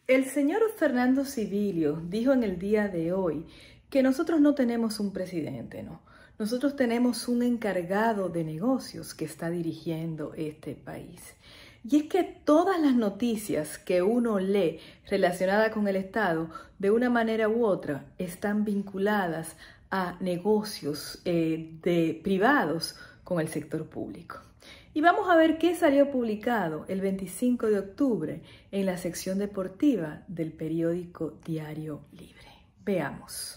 El señor Fernando Sibilio dijo en el día de hoy que nosotros no tenemos un presidente, no. Nosotros tenemos un encargado de negocios que está dirigiendo este país. Y es que todas las noticias que uno lee relacionadas con el Estado, de una manera u otra, están vinculadas a negocios privados con el sector público. Y vamos a ver qué salió publicado el 25 de octubre en la sección deportiva del periódico Diario Libre. Veamos.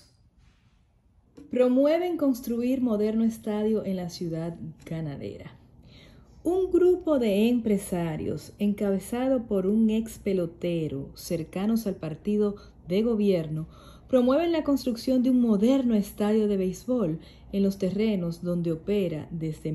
Promueven construir moderno estadio en la ciudad ganadera. Un grupo de empresarios encabezado por un ex pelotero cercanos al partido de gobierno promueven la construcción de un moderno estadio de béisbol en los terrenos donde opera desde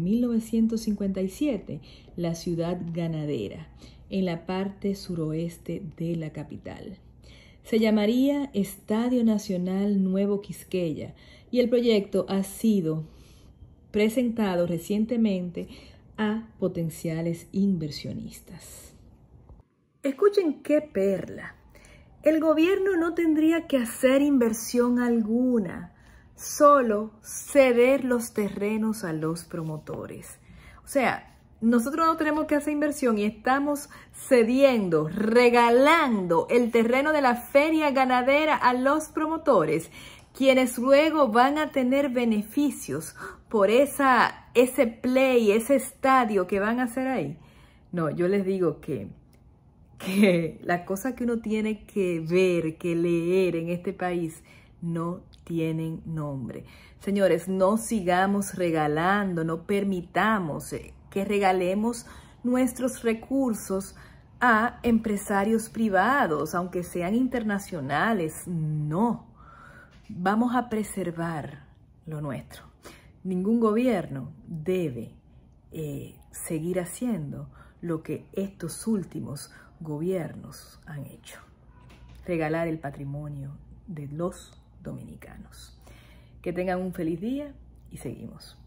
1957 la ciudad ganadera, en la parte suroeste de la capital. Se llamaría Estadio Nacional Nuevo Quisqueya y el proyecto ha sido presentado recientemente a potenciales inversionistas. Escuchen qué perla. El gobierno no tendría que hacer inversión alguna, solo ceder los terrenos a los promotores. O sea, nosotros no tenemos que hacer inversión y estamos cediendo, regalando el terreno de la feria ganadera a los promotores, quienes luego van a tener beneficios por ese play, ese estadio que van a hacer ahí. No, yo les digo que las cosas que uno tiene que ver, que leer en este país no tienen nombre. Señores, no sigamos regalando, no permitamos que regalemos nuestros recursos a empresarios privados, aunque sean internacionales. No, vamos a preservar lo nuestro. Ningún gobierno debe seguir haciendo lo que estos últimos gobiernos han hecho: regalar el patrimonio de los dominicanos. Que tengan un feliz día y seguimos.